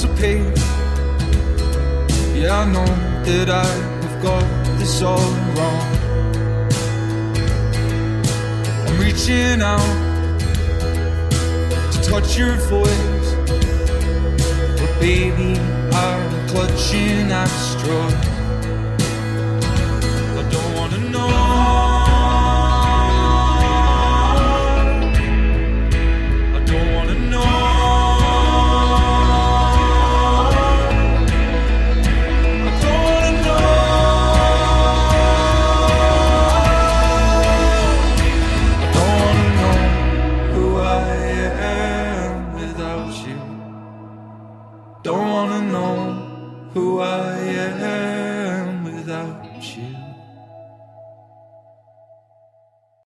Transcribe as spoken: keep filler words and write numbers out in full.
dissipate. Yeah, I know that I have got this all wrong. I'm reaching out to touch your voice, but baby, I'm clutching at straws. I don't wanna know. I don't wanna know. I don't wanna know. I don't wanna know who I am without you. Don't wanna know who I am without you.